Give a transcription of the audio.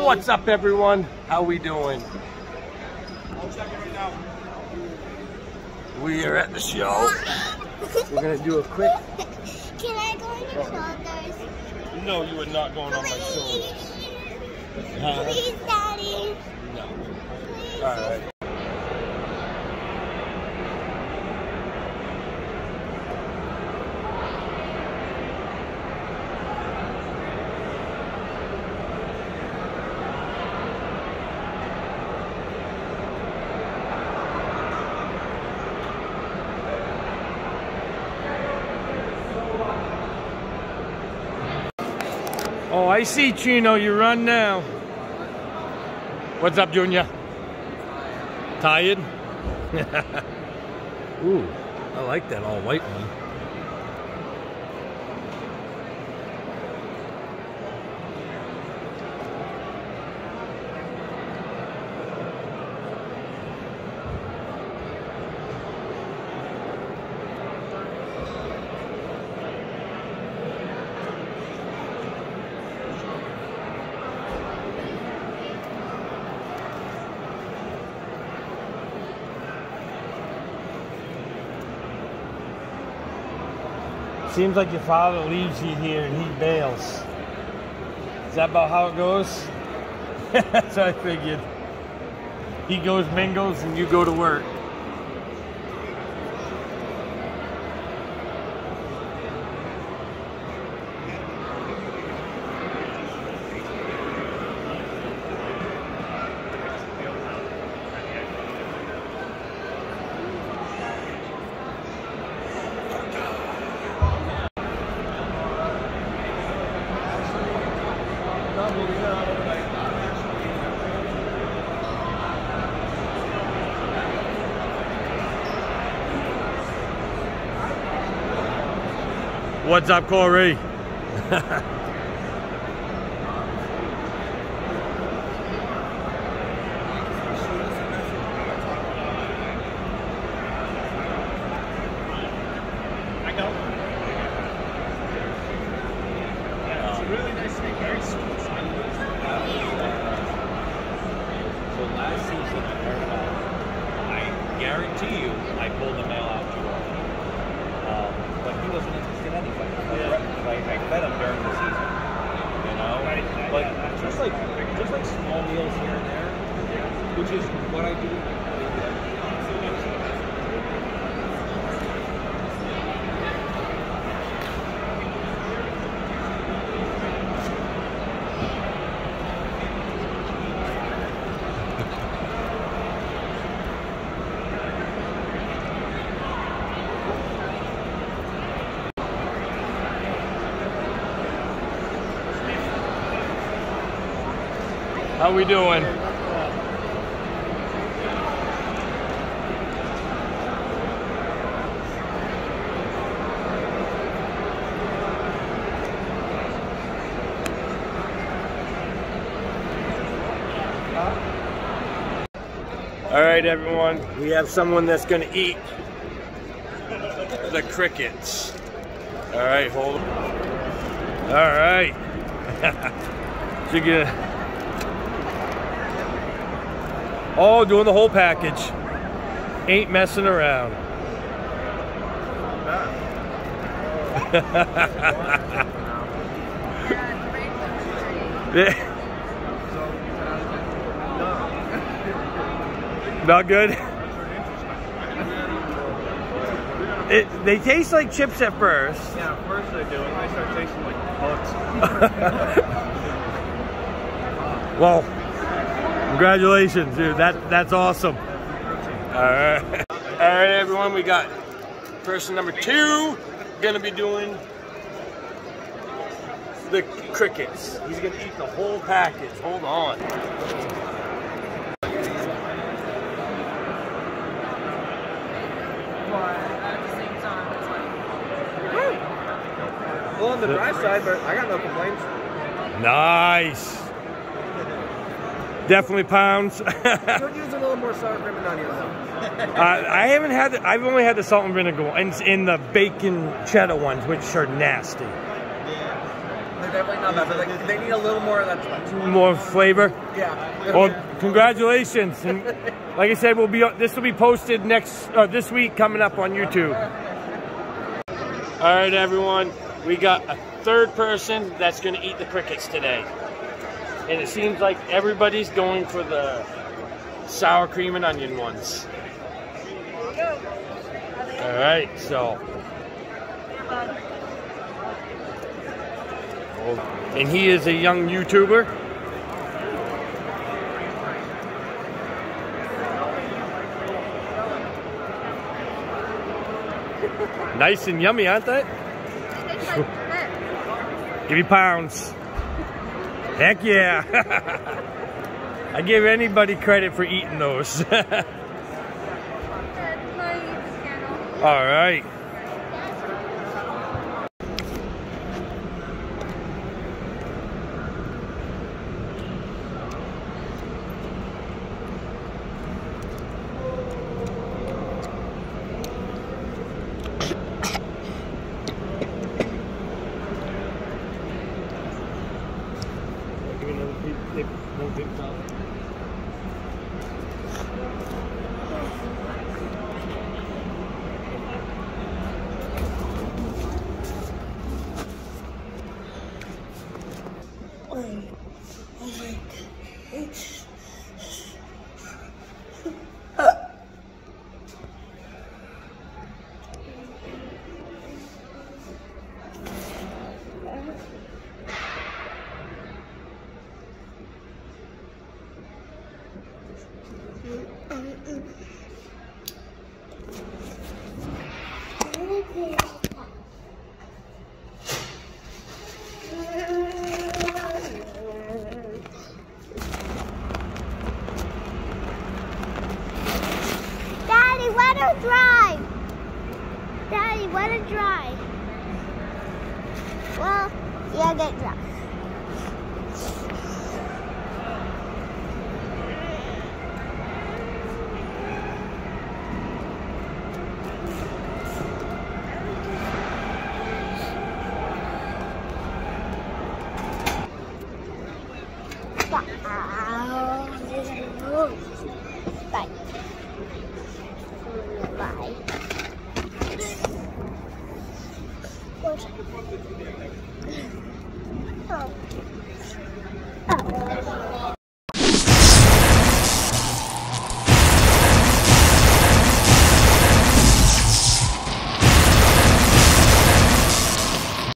What's up, everyone? How we doing? We are at the show. We're gonna do a quick. Can I go on your shoulders? No, you are not going on my shoulders. Please, Daddy. No. Please. All right. Oh, I see, Chino. You run now. What's up, Junior? Tired? Ooh, I like that all white one. Seems like your father leaves you here and he bails. Is that about how it goes? That's what I figured. He goes, mingles, and you go to work. What's up, Corey? Guarantee you, I pulled the mail out to him. But he wasn't interested anyway. Like, I fed him during the season, you know. But just like small meals here and there, which is what I do. How we doing? All right, everyone. We have someone that's gonna eat the crickets. All right, hold on. All right. So you're gonna. Oh, doing the whole package. Ain't messing around. Not good? They taste like chips at first. Yeah, at first they do, and they start tasting like bugs. Well, congratulations, dude. That's awesome. All right. All right, everyone. We got person number 2 gonna be doing the crickets. He's gonna eat the whole package. Hold on. Well, on the dry side, but I got no complaints. Nice. Definitely pounds. Could use a little more sour cream and onion though. I haven't had. I've only had the salt and vinegar and in the bacon cheddar ones, which are nasty. Yeah. definitely not bad, but like they need a little more of that spice. More flavor. Yeah. Well, congratulations. And like I said, this will be posted this week coming up on YouTube. All right, everyone. We got a third person that's going to eat the crickets today. And it seems like everybody's going for the sour cream and onion ones. All right, so. And he is a young YouTuber. Nice and yummy, aren't they? Give me pounds. Heck yeah. I give anybody credit for eating those. All right. Daddy, let her dry. Daddy, let her dry. Well, yeah, get dry. Bye. Bye. Oh. Oh.